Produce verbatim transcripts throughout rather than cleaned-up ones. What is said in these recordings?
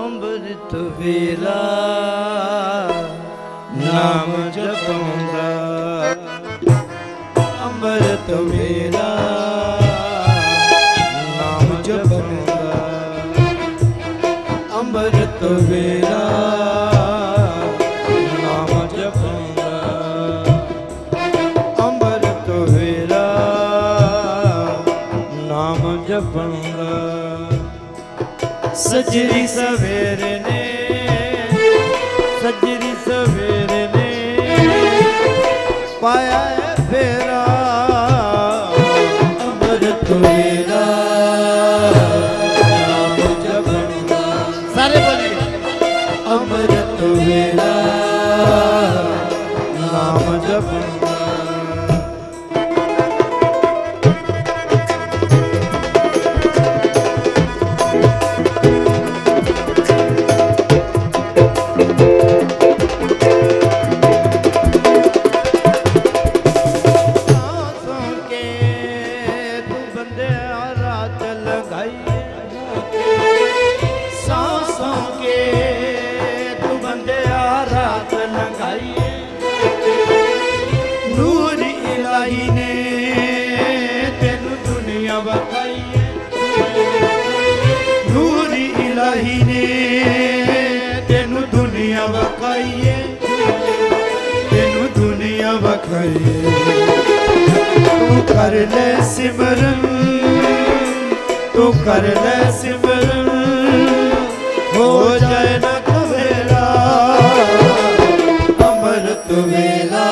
ਅੰਮ੍ਰਿਤ ਵੇਲਾ ਨਾਮ ਜਪਾਉਂਦਾ ਅੰਮ੍ਰਿਤ ਵੇਲਾ ਨਾਮ ਜਪਾਉਂਦਾ ਅੰਮ੍ਰਿਤ ਵੇਲਾ ਨਾਮ ਜਪਾਉਂਦਾ ਅੰਮ੍ਰਿਤ ਵੇਲਾ ਨਾਮ ਜਪਾਉਂਦਾ सजरी सवेरे ने सजरी सवेरे ने पाया है फेरा अमृत वेला नाम जपना सारे बोलिए अमृत वेला नाम जपना तू कर ले सिमरन तू कर ले सिमरन हो जाए न कवेला अमृत वेला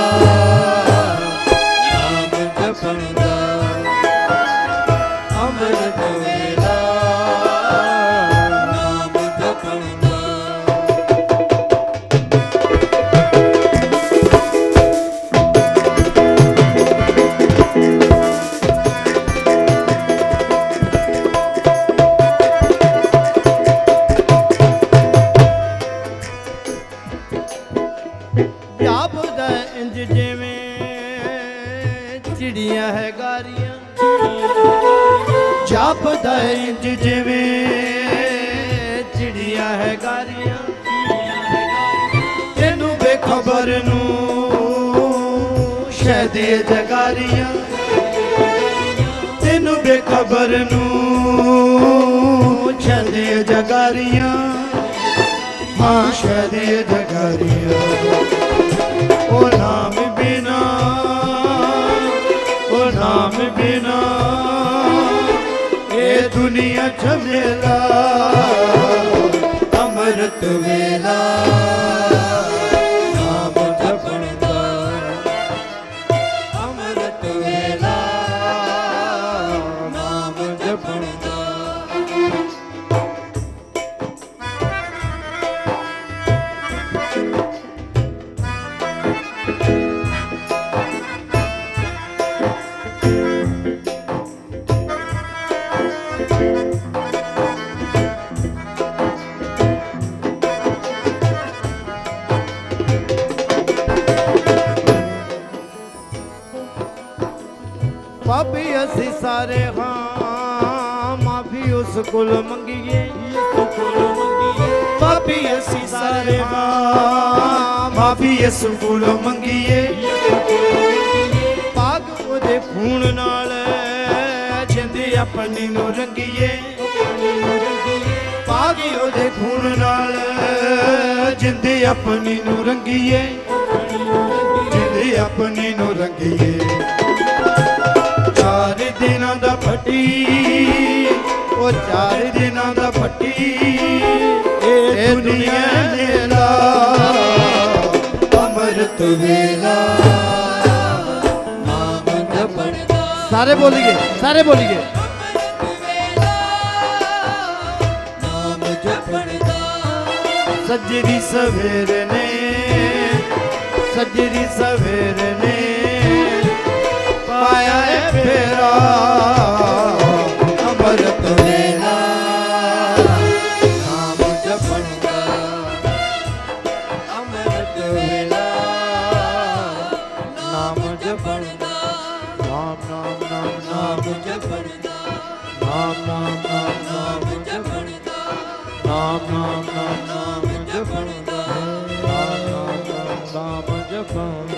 नाम जपना अमृत वेला नाम जपना जापदा इंज जिवें चिड़िया है गारियां तेनू बेखबर नू शहदे जगारियां तेनू बेखबर नू शहदे जगारियां हाँ शहदे जगारियां ओ नाम बिना ओ नाम बिना दुनिया झमेला अमृत वेला नाम जपना अमृत वेला नाम जपना पापी असी सारे हाँ माफी उस कुल मंगिए पापी असी सारे हाँ माफी उस कुल मंगिए पाग ओदे खून नाल जिंदे अपनी नू रंगीए पाग ओदे खून नाल जिंदे अपनी नू रंगीए जिंदे अपनी नू रंगीए चार दिना दा फटी ओ चार दिना दा फटी ए दुनिया मेला अमृत वेला नाम जपना सारे बोलिए सारे बोलिए नाम जपना सजरी सवेरे ने सजरी सवेरे ने पाया है फेरा अमृत वेला नाम जपना अमृत वेला नाम जपना नाम नाम नाम नाम जपना नाम नाम नाम नाम जपना नाम नाम नाम नाम जपंदा नाम नाम नाम नाम जपंदा